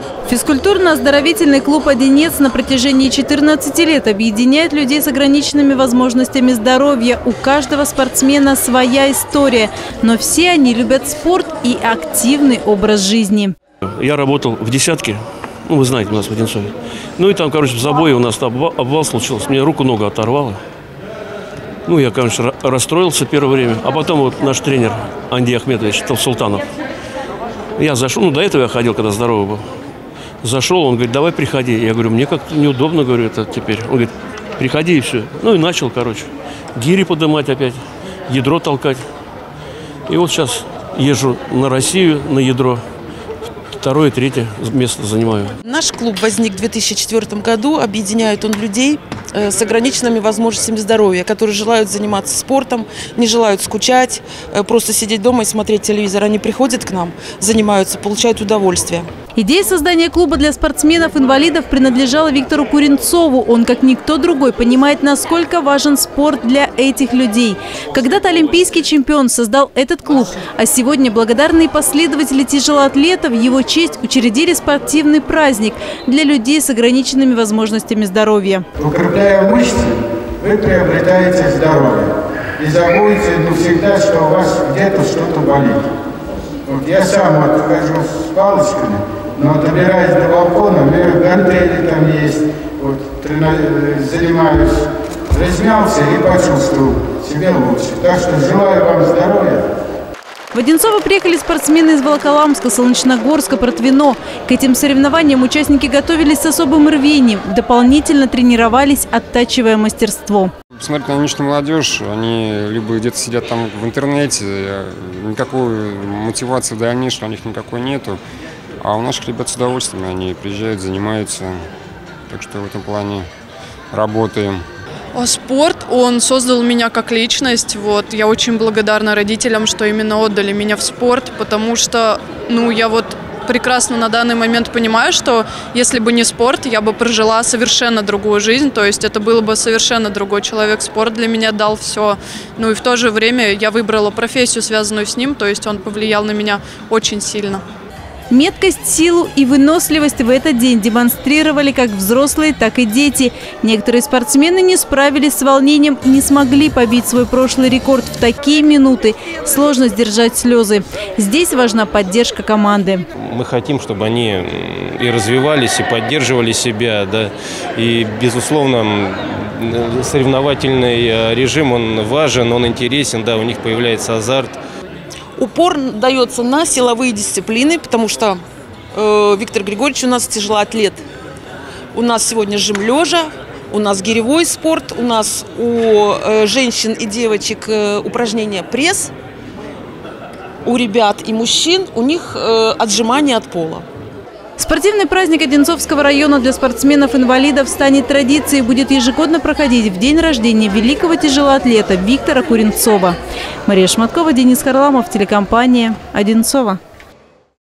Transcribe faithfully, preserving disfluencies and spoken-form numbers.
Физкультурно-оздоровительный клуб «Одинец» на протяжении четырнадцати лет объединяет людей с ограниченными возможностями здоровья. У каждого спортсмена своя история, но все они любят спорт и активный образ жизни. Я работал в «Десятке», ну вы знаете, у нас в Одинцове. Ну и там, короче, в забое у нас обвал случился, мне руку-ногу оторвало. Ну я, конечно, расстроился первое время, а потом вот наш тренер Анди Ахметович Султанов. Я зашел, ну до этого я ходил, когда здоровый был. Зашел, он говорит, давай приходи. Я говорю, мне как-то неудобно, говорю, это теперь. Он говорит, приходи и все. Ну и начал, короче, гири поднимать опять, ядро толкать. И вот сейчас езжу на Россию, на ядро. Второе, третье место занимаю. Наш клуб возник в две тысячи четвёртом году. Объединяет он людей с ограниченными возможностями здоровья, которые желают заниматься спортом, не желают скучать, просто сидеть дома и смотреть телевизор. Они приходят к нам, занимаются, получают удовольствие. Идея создания клуба для спортсменов-инвалидов принадлежала Виктору Куренцову. Он, как никто другой, понимает, насколько важен спорт для этих людей. Когда-то олимпийский чемпион создал этот клуб, а сегодня благодарные последователи тяжелоатлетов в его честь учредили спортивный праздник для людей с ограниченными возможностями здоровья. Укрепляя мышцы, вы приобретаете здоровье. И забудете навсегда, что у вас где-то что-то болит. Вот я сам вот хожу с палочками, но добираясь до балкона, у меня гантели там есть, вот, занимаюсь, размялся и почувствовал себе лучше. Так что желаю вам здоровья. В Одинцово приехали спортсмены из Волоколамска, Солнечногорска, Протвино. К этим соревнованиям участники готовились с особым рвением, дополнительно тренировались, оттачивая мастерство. Посмотреть на нынешнюю молодежь, они либо где-то сидят там в интернете, никакой мотивации в дальнейшем у них никакой нету. А у наших ребят с удовольствием, они приезжают, занимаются, так что в этом плане работаем. Спорт, он создал меня как личность. Вот, я очень благодарна родителям, что именно отдали меня в спорт, потому что, ну, я вот прекрасно на данный момент понимаю, что если бы не спорт, я бы прожила совершенно другую жизнь, то есть это был бы совершенно другой человек. Спорт для меня дал все. Ну и в то же время я выбрала профессию, связанную с ним, то есть он повлиял на меня очень сильно. Меткость, силу и выносливость в этот день демонстрировали как взрослые, так и дети. Некоторые спортсмены не справились с волнением и не смогли побить свой прошлый рекорд. В такие минуты сложно сдержать слезы. Здесь важна поддержка команды. Мы хотим, чтобы они и развивались, и поддерживали себя, да, и, безусловно, соревновательный режим, он важен, он интересен, да, у них появляется азарт. Упор дается на силовые дисциплины, потому что э, Виктор Григорьевич у нас тяжелоатлет. У нас сегодня жим лежа, у нас гиревой спорт, у нас у э, женщин и девочек э, упражнения пресс, у ребят и мужчин у них э, отжимания от пола. Спортивный праздник Одинцовского района для спортсменов-инвалидов станет традицией и будет ежегодно проходить в день рождения великого тяжелоатлета Виктора Куренцова. Мария Шматкова, Денис Харламов, телекомпания «Одинцово».